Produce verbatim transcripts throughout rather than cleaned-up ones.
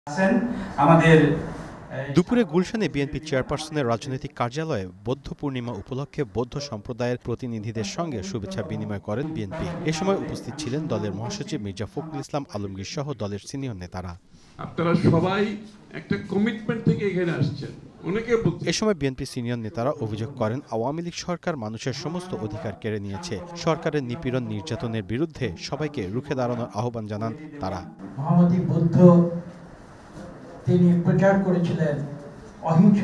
আমাদের দুপুরে গুলশানে বিএনপি চেয়ারপারসনের রাজনৈতিক কার্যালয়ে বৌদ্ধ পূর্ণিমা উপলক্ষে বৌদ্ধ সম্প্রদায়ের প্রতিনিধিদের সঙ্গে শুভেচ্ছা বিনিময় করেন বিএনপি। এ সময় উপস্থিত ছিলেন দলের মহাসচিব মির্জা ফখরুল ইসলাম আলমগীর সহ দলের সিনিয়র নেতারা। আপনারা সবাই একটা কমিটমেন্ট থেকে এখানে আসছেন। এ সময় বিএনপি সিনিয়র নেতারা অভিযোগ করেন, আওয়ামী লীগ সরকার মানুষের সমস্ত অধিকার কেড়ে নিয়েছে। সরকারের নিপীড়ন নির্যাতনের বিরুদ্ধে সবাইকে রুখে দাঁড়ানোর আহ্বান জানান তারা। মহামতি বুদ্ধ তিনি প্রচার করেছিলেন অহিংসা,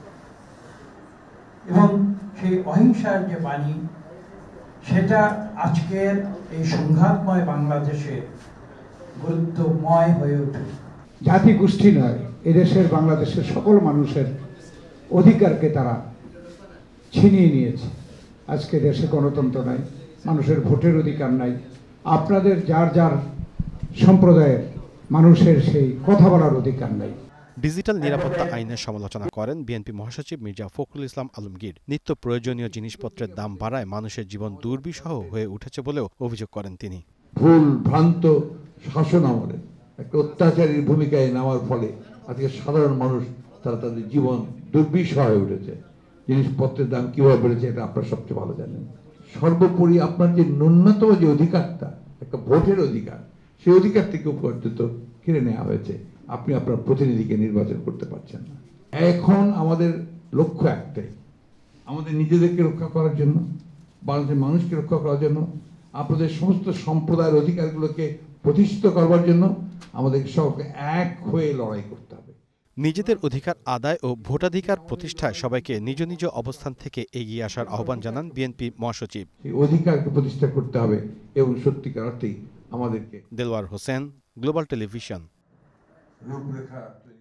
এবং সেই অহিংসার যে বাণী সেটা আজকের এই সংঘাতময় বাংলাদেশে গুরুত্বময় হয়ে ওঠে। জাতি গোষ্ঠী নয়, এদেশের বাংলাদেশের সকল মানুষের অধিকারকে তারা ছিনিয়ে নিয়েছে। আজকে দেশে গণতন্ত্র নাই, মানুষের ভোটের অধিকার নাই। আপনাদের যার যার সম্প্রদায়ের মানুষের সেই কথা বলার অধিকার নাই। ডিজিটাল নিরাপত্তা আইনের সমালোচনা করেন বিএনপি মহাসচিব মির্জা ফখরুল ইসলাম আলমগীর। নিত্য প্রয়োজনীয় জিনিসপত্রের দাম বাড়ায় মানুষের জীবন দুর্বিষহ হয়ে উঠেছে বলেও অভিযোগ করেন তিনি। ভুল ভ্রান্ত শাসন আমলে একটা অত্যাচারীর ভূমিকায় নেওয়ার ফলে আজকে সাধারণ মানুষ তারা তাদের জীবন দুর্বিষহ হয়ে উঠেছে। জিনিসপত্রের দাম কিভাবে বেড়েছে এটা আপনারা সবচেয়ে ভালো জানেন। সর্বোপরি আপনার যে ন্যূনতম যে অধিকারটা, একটা ভোটের অধিকার, সেই অধিকার থেকে পর্যন্ত কেড়ে নেওয়া হয়েছে। আপনি আপনার প্রতিনিধিকে নির্বাচন করতে পারছেন না। এখন আমাদের লক্ষ্য একটাই, আমাদের নিজেদেরকে রক্ষা করার জন্য, বাংলাদেশের মানুষকে রক্ষা করার জন্য, আপনাদের সমস্ত সম্প্রদায়ের অধিকারগুলোকে প্রতিষ্ঠিত করবার জন্য আমাদের সবকে এক হয়ে লড়াই করতে হবে। নিজেদের অধিকার আদায় ও ভোটাধিকার প্রতিষ্ঠায় সবাইকে নিজ নিজ অবস্থান থেকে এগিয়ে আসার আহ্বান জানান বিএনপি মহাসচিব। এই অধিকারকে প্রতিষ্ঠা করতে হবে এবং সত্যিকার অর্থেই আমাদেরকে। Delwar Hossain, global television. রূপরেখা